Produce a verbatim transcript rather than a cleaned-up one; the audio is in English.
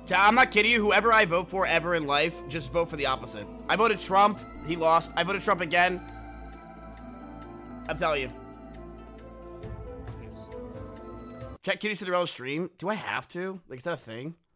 Chat, I'm not kidding you. Whoever I vote for ever in life, just vote for the opposite. I voted Trump. He lost. I voted Trump again. I'm telling you. Check Kitty Cinderella's stream. Do I have to? Like, is that a thing?